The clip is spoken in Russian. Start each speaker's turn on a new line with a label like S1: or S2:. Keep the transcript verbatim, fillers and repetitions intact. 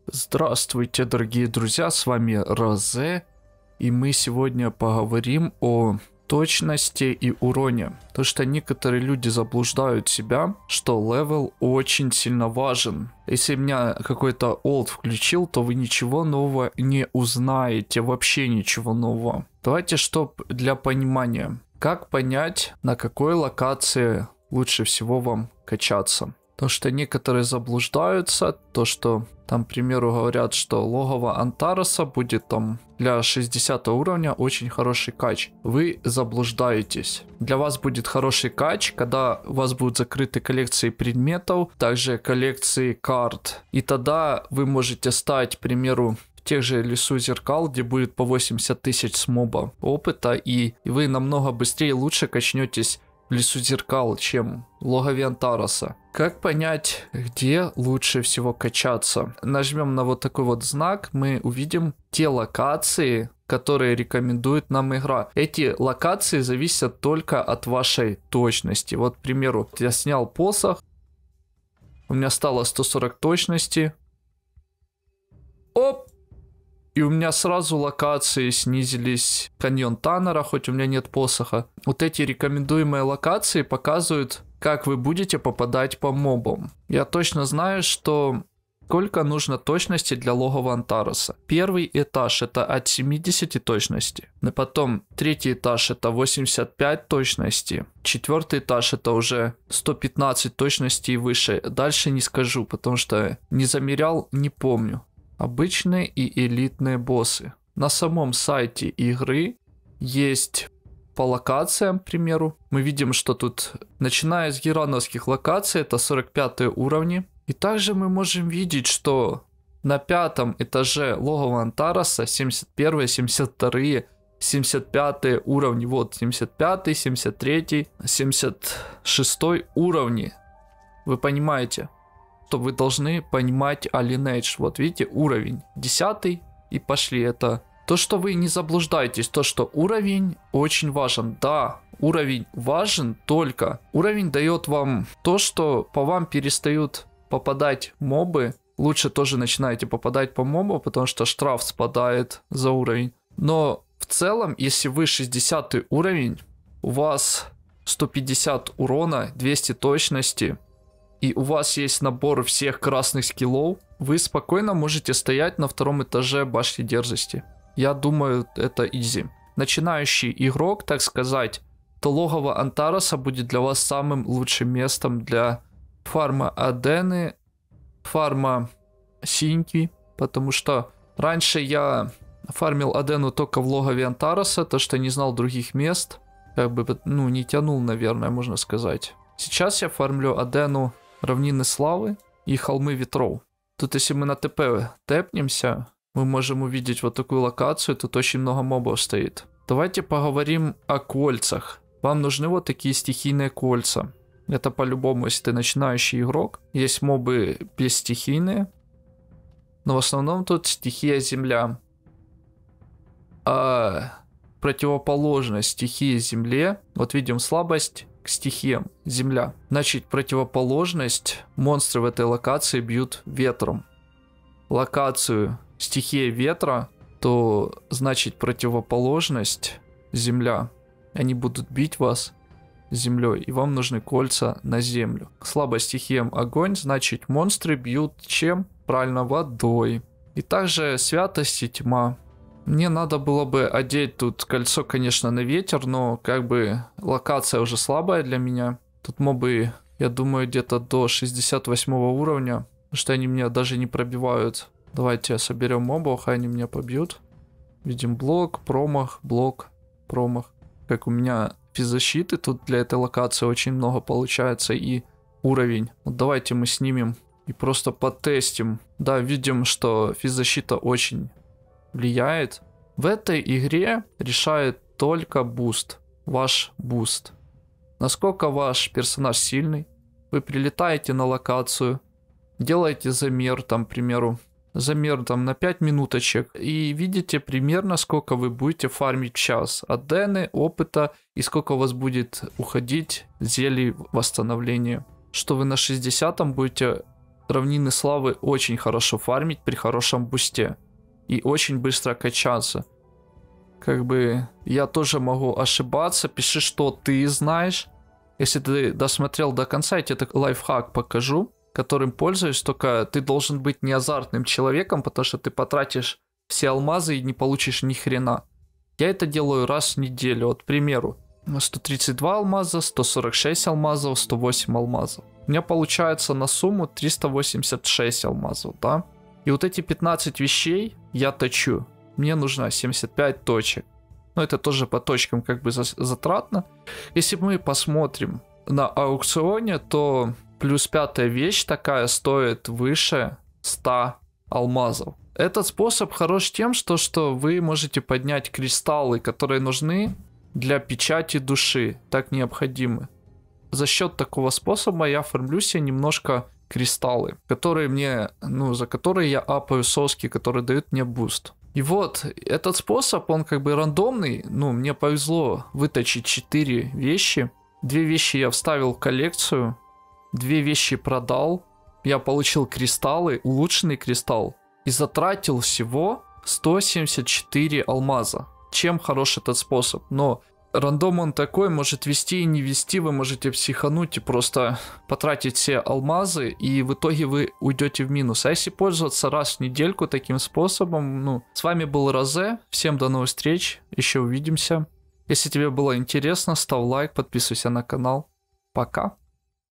S1: Здравствуйте, дорогие друзья, с вами Розе, и мы сегодня поговорим о точности и уроне. То, что некоторые люди заблуждают себя, что левел очень сильно важен. Если меня какой-то олд включил, то вы ничего нового не узнаете, вообще ничего нового. Давайте, чтоб для понимания, как понять, на какой локации лучше всего вам качаться. То, что некоторые заблуждаются, то, что там, к примеру, говорят, что логово Антароса будет там для шестидесятого уровня очень хороший кач. Вы заблуждаетесь. Для вас будет хороший кач, когда у вас будут закрыты коллекции предметов, также коллекции карт. И тогда вы можете стать, к примеру, в тех же лесу зеркал, где будет по восемьдесят тысяч с моба опыта, и вы намного быстрее и лучше качнетесь в лесу зеркал, чем в логове Антароса. Как понять, где лучше всего качаться? Нажмем на вот такой вот знак, мы увидим те локации, которые рекомендует нам игра. Эти локации зависят только от вашей точности. Вот, к примеру, я снял посох, у меня стало сто сорок точности. Оп! И у меня сразу локации снизились. Каньон Таннера, хоть у меня нет посоха. Вот эти рекомендуемые локации показывают, как вы будете попадать по мобам. Я точно знаю, что сколько нужно точности для логова Антароса. Первый этаж это от семидесяти точности. Потом третий этаж это восемьдесят пять точности. Четвертый этаж это уже сто пятнадцать точности и выше. Дальше не скажу, потому что не замерял, не помню. Обычные и элитные боссы. На самом сайте игры есть по локациям, к примеру. Мы видим, что тут, начиная с герановских локаций, это сорок пятые уровни. И также мы можем видеть, что на пятом этаже логова Антароса семьдесят первые, семьдесят вторые, семьдесят пятые уровни. Вот семьдесят пятый, семьдесят третий, семьдесят шестой уровни. Вы понимаете? То вы должны понимать Lineage. Вот видите, уровень десятый и пошли. Это то, что вы не заблуждаетесь, то, что уровень очень важен. Да, уровень важен, только уровень дает вам то, что по вам перестают попадать мобы. Лучше тоже начинаете попадать по мобу, потому что штраф спадает за уровень. Но в целом, если вы шестидесятый уровень, у вас сто пятьдесят урона, двести точности, и у вас есть набор всех красных скиллов, вы спокойно можете стоять на втором этаже башни дерзости. Я думаю, это изи. Начинающий игрок, так сказать, то логово Антароса будет для вас самым лучшим местом для фарма Адены, фарма Синьки, потому что раньше я фармил Адену только в логове Антароса, то что не знал других мест, как бы, ну, не тянул, наверное, можно сказать. Сейчас я фармлю Адену, равнины славы и холмы ветров. Тут если мы на ТП тэпнемся, мы можем увидеть вот такую локацию, тут очень много мобов стоит. Давайте поговорим о кольцах. Вам нужны вот такие стихийные кольца. Это по-любому, если ты начинающий игрок. Есть мобы бесстихийные, но в основном тут стихия земля. А противоположность стихии земле, вот видим слабость к стихиям земля. Значит, противоположность монстры в этой локации бьют ветром. Локацию стихия ветра, то значит противоположность земля. Они будут бить вас землей, и вам нужны кольца на землю. Слабость стихиям огонь, значит монстры бьют чем? Правильно, водой. И также святость и тьма. Мне надо было бы одеть тут кольцо, конечно, на ветер, но как бы локация уже слабая для меня. Тут мобы, я думаю, где-то до шестьдесят восьмого уровня, потому что они меня даже не пробивают. Давайте соберем мобов, они меня побьют. Видим блок, промах, блок, промах. Как у меня физзащиты тут для этой локации очень много получается, и уровень. Вот давайте мы снимем и просто потестим. Да, видим, что физзащита очень влияет. В этой игре решает только буст, ваш буст. Насколько ваш персонаж сильный. Вы прилетаете на локацию, делаете замер, там, к примеру, замер там на пять минуточек, и видите примерно, сколько вы будете фармить в час адены, опыта, и сколько у вас будет уходить зелий восстановления. Что вы на шестидесятом будете равнины славы очень хорошо фармить при хорошем бусте. И очень быстро качаться. Как бы я тоже могу ошибаться. Пиши, что ты знаешь. Если ты досмотрел до конца, я тебе лайфхак покажу, которым пользуюсь. Только ты должен быть не азартным человеком, потому что ты потратишь все алмазы и не получишь ни хрена. Я это делаю раз в неделю. Вот, к примеру, сто тридцать два алмаза, сто сорок шесть алмазов, сто восемь алмазов. У меня получается на сумму триста восемьдесят шесть алмазов, да? И вот эти пятнадцать вещей я точу. Мне нужно семьдесят пять точек. Но это тоже по точкам как бы затратно. Если мы посмотрим на аукционе, то плюс пятая вещь такая стоит выше ста алмазов. Этот способ хорош тем, что, что вы можете поднять кристаллы, которые нужны для печати души, так необходимы. За счет такого способа я фармлю себе немножко кристаллы, которые мне, ну, за которые я апаю соски, которые дают мне буст. И вот, этот способ, он как бы рандомный. Ну, мне повезло выточить четыре вещи. Две вещи я вставил в коллекцию, две вещи продал. Я получил кристаллы, улучшенный кристалл. И затратил всего сто семьдесят четыре алмаза. Чем хорош этот способ? Но рандом он такой, может вести и не вести, вы можете психануть и просто потратить все алмазы, и в итоге вы уйдете в минус. А если пользоваться раз в недельку таким способом, ну, с вами был Розе, всем до новых встреч, еще увидимся. Если тебе было интересно, ставь лайк, подписывайся на канал. Пока.